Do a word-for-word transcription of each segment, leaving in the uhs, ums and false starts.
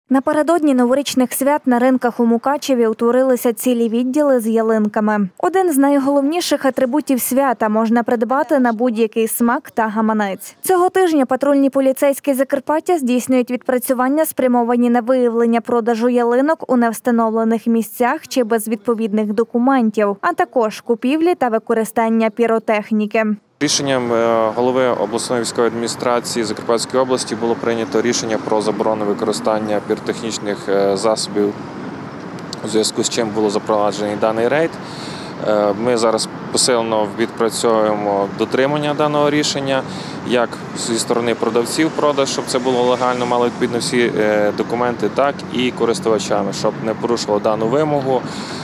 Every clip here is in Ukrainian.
Напередодні новорічних свят на ринках у Мукачеві утворилися цілі відділи з ялинками. Один з найголовніших атрибутів свята можна придбати на будь-який смак та гаманець. Цього тижня патрульні поліцейські Закарпаття здійснюють відпрацювання, спрямовані на виявлення продажу ялинок у невстановлених місцях чи без відповідних документів, а також купівлі та використання піротехніки. Рішенням голови обласної військової адміністрації Закарпатської області було прийнято рішення про заборону використання піротехнічних засобів, у зв'язку з чим було запроваджений даний рейд. Ми зараз посилено відпрацьовуємо дотримання даного рішення, як зі сторони продавців продаж, щоб це було легально, мали відповідно всі документи, так і користувачами, щоб не порушувало дану вимогу,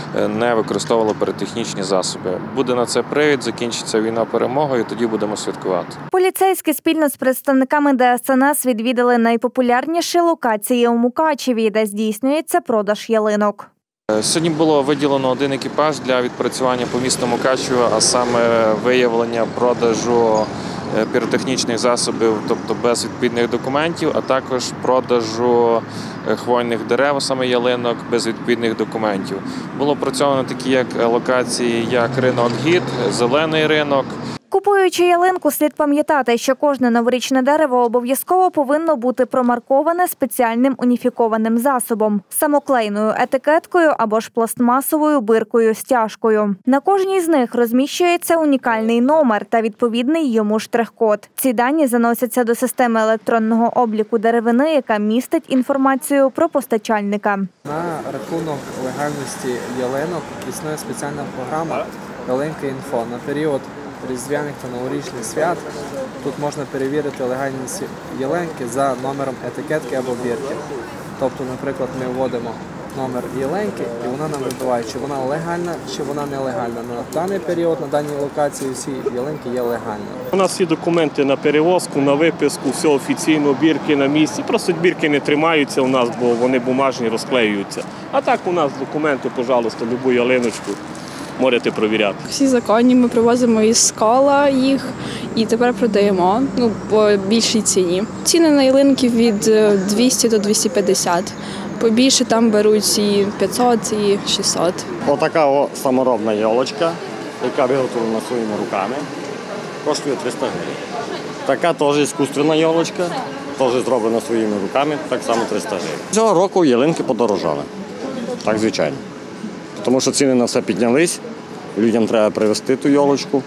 не використовували піротехнічні засоби. Буде на це привід, закінчиться війна перемогою, і тоді будемо святкувати. Поліцейські спільно з представниками Де Ес Ен Ес відвідали найпопулярніші локації у Мукачеві, де здійснюється продаж ялинок. Сьогодні було виділено один екіпаж для відпрацювання по місту Мукачево, а саме виявлення продажу піротехнічних засобів, тобто без відповідних документів, а також продажу хвойних дерев, саме ялинок, без відповідних документів. Було опрацьовано такі як локації, як ринок Гід, Зелений ринок. Купуючи ялинку, слід пам'ятати, що кожне новорічне дерево обов'язково повинно бути промарковане спеціальним уніфікованим засобом – самоклейною етикеткою або ж пластмасовою биркою-стяжкою. На кожній з них розміщується унікальний номер та відповідний йому штрих-код. Ці дані заносяться до системи електронного обліку деревини, яка містить інформацію про постачальника. На рахунок легальності ялинок існує спеціальна програма «Ялинка інфо» на період різдвяних та новорічних свят. Тут можна перевірити легальність ялинки за номером етикетки або бірки. Тобто, наприклад, ми вводимо номер ялинки і вона нам вибиває, чи вона легальна, чи вона нелегальна. На даний період, на даній локації всі ялинки є легальними. У нас всі документи на перевозку, на виписку, все офіційно, бірки на місці. Просто бірки не тримаються у нас, бо вони бумажні, розклеюються. А так у нас документи, пожалуйста, любу ялиночку можете провіряти. Всі законні, ми привозимо із кола їх і тепер продаємо, ну, по більшій ціні. Ціни на ялинки від двісті до двохсот п'ятдесят. Побільше там беруть і п'ятсот, і шістсот. Отака о, саморобна ялочка, яка виготовлена своїми руками, коштує триста гривень. Така теж іскусственна ялочка, теж зроблена своїми руками, так само триста гривень. Цього року ялинки подорожали, так звичайно. Тому що ціни на все піднялись, людям треба привезти ту ялочку.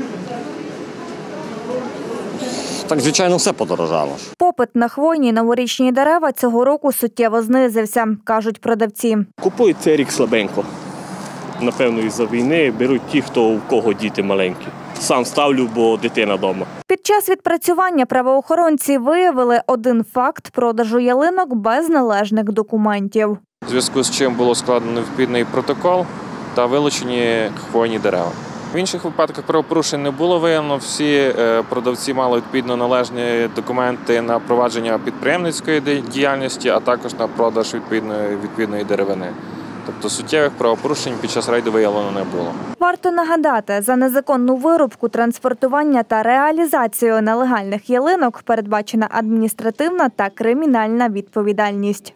Так, звичайно, все подорожало. Попит на хвойні новорічні дерева цього року суттєво знизився, кажуть продавці. Купують цей рік слабенько. Напевно, із-за війни беруть ті, хто у кого діти маленькі. Сам ставлю, бо дитина вдома. Під час відпрацювання правоохоронці виявили один факт продажу ялинок без належних документів. У зв'язку з чим було складено відповідний протокол та вилучені хвойні дерева. В інших випадках правопорушень не було виявлено. Всі продавці мали відповідно належні документи на провадження підприємницької діяльності, а також на продаж відповідної, відповідної деревини. Тобто суттєвих правопорушень під час рейду виявлено не було. Варто нагадати, за незаконну вирубку, транспортування та реалізацію нелегальних ялинок передбачена адміністративна та кримінальна відповідальність.